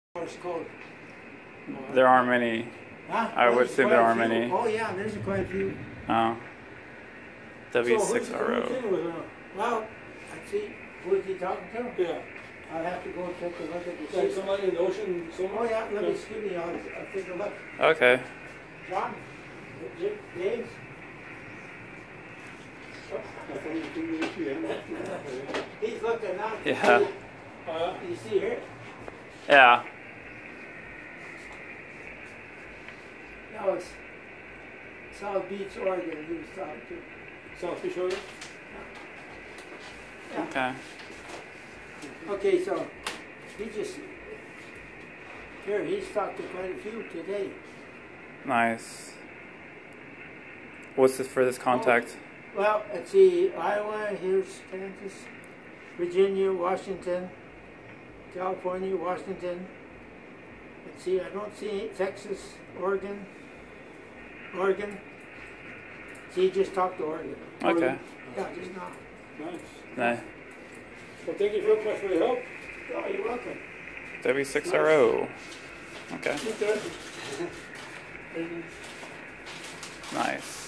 Morse code. There aren't many. Huh? I would assume there aren't many. Oh yeah, there's quite a few. Oh. W6RO. Well, I see. Who is he talking to? Yeah. I'll have to go and take a look at the Like somebody in the ocean somewhere? Oh yeah, let me excuse me. I'll take a look. Okay. John? James? He's looking now. Yeah. You see here? Yeah. No, it's South Beach, Oregon. He was talking to. South Beach, Oregon? Yeah. Okay. Okay, so he just here. He's talked to quite a few today. Nice. What's this for this contact? Well, let's see. Iowa. Here's Kansas, Virginia, Washington, California, Washington. Let's see. I don't see Texas, Oregon. See, he just talked to Oregon. Okay. Yeah, just now. Nice. Nah. Well, thank you very much for your help. Oh, you're welcome. W6RO. Okay. Okay. Nice.